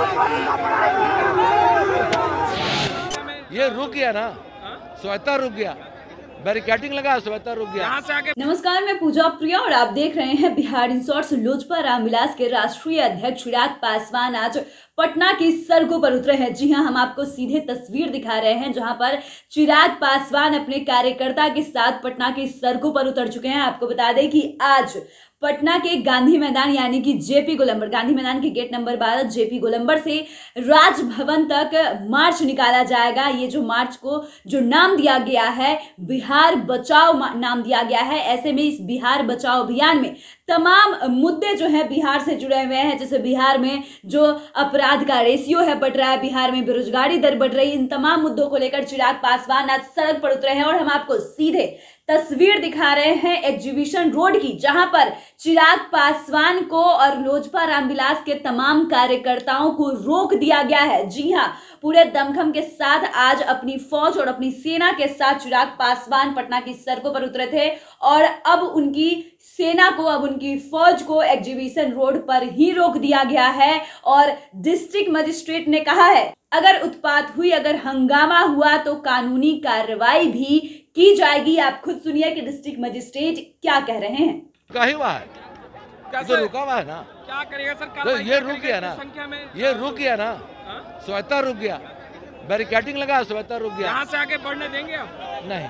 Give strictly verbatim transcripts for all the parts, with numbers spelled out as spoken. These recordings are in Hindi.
ये रुक गया ना, स्वतः रुक गया, बैरिकेडिंग लगा, स्वतः रुक गया। यहाँ से आगे। नमस्कार, मैं पूजा प्रिया और आप देख रहे हैं बिहार इन शॉर्ट्स। लोजपा रामविलास के राष्ट्रीय अध्यक्ष चिराग पासवान आज पटना की सड़कों पर उतरे हैं। जी हां, हम आपको सीधे तस्वीर दिखा रहे हैं जहां पर चिराग पासवान अपने कार्यकर्ता के साथ पटना की सड़कों पर उतर चुके हैं। आपको बता दें कि आज पटना के गांधी मैदान यानी कि जेपी गोलंबर, गांधी मैदान के गेट नंबर बारह जेपी गोलंबर से राजभवन तक मार्च निकाला जाएगा। ये जो मार्च को जो नाम दिया गया है बिहार बचाओ नाम दिया गया है। ऐसे में इस बिहार बचाओ अभियान में तमाम मुद्दे जो है बिहार से जुड़े हुए हैं, जैसे बिहार में जो अपराध का रेशियो है बढ़ रहा है, बिहार में बेरोजगारी दर बढ़ रही है। इन तमाम मुद्दों को लेकर चिराग पासवान आज सड़क पर उतरे हैं और हम आपको सीधे तस्वीर दिखा रहे हैं एग्जीबिशन रोड की, जहां पर चिराग पासवान को और लोजपा रामविलास के तमाम कार्यकर्ताओं को रोक दिया गया है। जी हां, पूरे दमखम के साथ आज अपनी फौज और अपनी सेना के साथ चिराग पासवान पटना की सड़कों पर उतरे थे और अब उनकी सेना को, अब उनकी फौज को एग्जीबिशन रोड पर ही रोक दिया गया है। और डिस्ट्रिक्ट मजिस्ट्रेट ने कहा है अगर उत्पात हुई, अगर हंगामा हुआ तो कानूनी कार्रवाई भी की जाएगी। आप खुद सुनिए कि डिस्ट्रिक्ट मजिस्ट्रेट क्या कह रहे हैं। कहीं हुआ है, तो रुका हुआ है ना, क्या करेगा सर? तो ये रुक गया ना, संख्या में ये रुक गया ना, स्वतः रुक गया, बैरिकेडिंग लगा, स्वतः रुक गया। यहाँ से आगे बढ़ने देंगे आप? नहीं,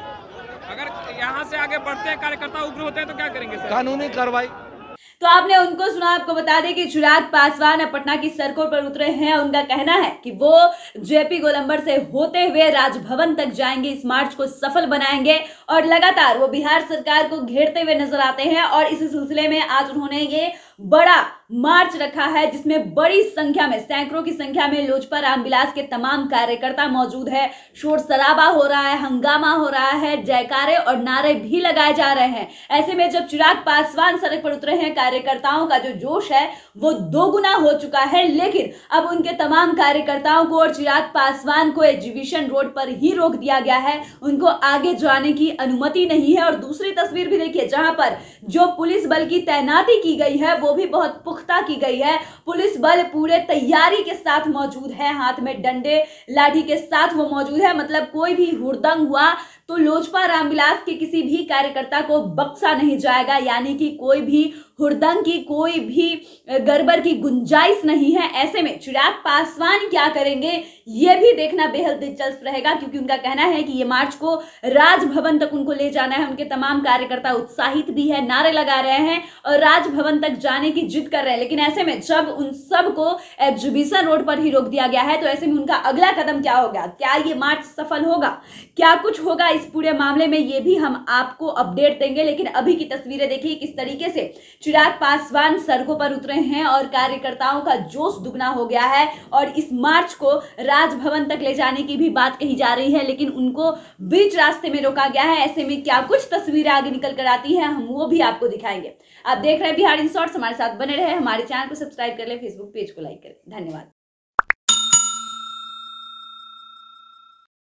अगर यहाँ से आगे बढ़ते हैं, कार्यकर्ता उग्र होते हैं तो क्या करेंगे सर? कानूनी कार्रवाई। तो आपने उनको सुना। आपको बता दें कि चिराग पासवान अब पटना की सड़कों पर उतरे हैं। उनका कहना है कि वो जेपी गोलंबर से होते हुए राजभवन तक जाएंगे, इस मार्च को सफल बनाएंगे और लगातार वो बिहार सरकार को घेरते हुए नजर आते हैं। और इसी सिलसिले में आज उन्होंने ये बड़ा मार्च रखा है जिसमें बड़ी संख्या में, सैकड़ों की संख्या में लोजपा रामविलास के तमाम कार्यकर्ता मौजूद है। शोर शराबा हो रहा है, हंगामा हो रहा है, जयकारे और नारे भी लगाए जा रहे हैं। ऐसे में जब चिराग पासवान सड़क पर उतरे हैं, कार्यकर्ताओं का जो जोश है वो दोगुना हो चुका है। लेकिन अब उनके तमाम कार्यकर्ताओं को और चिराग पासवान को एग्जीबिशन रोड पर ही रोक दिया गया है, उनको आगे जाने की अनुमति नहीं है। और दूसरी तस्वीर भी देखिए जहां पर जो पुलिस बल की तैनाती की गई है वो भी बहुत पुख्ता की गई है। पुलिस बल पूरे तैयारी के साथ मौजूद है, हाथ में डंडे लाठी के साथ वो मौजूद है। मतलब कोई भी हुड़दंग हुआ तो लोजपा रामविलास के किसी भी कार्यकर्ता को बख्शा नहीं जाएगा, यानी कि कोई भी हुड़दंग की, कोई भी गड़बड़ की गुंजाइश नहीं है। ऐसे में चिराग पासवान क्या करेंगे ये भी देखना बेहद दिलचस्प रहेगा, क्योंकि उनका कहना है कि ये मार्च को राजभवन तक उनको ले जाना है। उनके तमाम कार्यकर्ता उत्साहित भी है, नारे लगा रहे हैं और राजभवन तक जाने की जिद कर रहे हैं। लेकिन ऐसे में जब उन सब को एग्जीबिशन रोड पर ही रोक दिया गया है तो ऐसे में उनका अगला कदम क्या होगा, क्या ये मार्च सफल होगा, क्या कुछ होगा इस पूरे मामले में, ये भी हम आपको अपडेट देंगे। लेकिन अभी की तस्वीरें देखिए किस तरीके से चिराग पासवान सड़कों पर उतरे हैं और कार्यकर्ताओं का जोश दुगना हो गया है और इस मार्च को राजभवन तक ले जाने की भी बात कही जा रही है, लेकिन उनको बीच रास्ते में रोका गया है। ऐसे में क्या कुछ तस्वीरें आगे निकल कर आती हैं हम वो भी आपको दिखाएंगे। आप देख रहे हैं बिहार इन शॉर्ट्स, हमारे साथ बने रहे, हमारे चैनल को सब्सक्राइब कर ले, फेसबुक पेज को लाइक करें। धन्यवाद।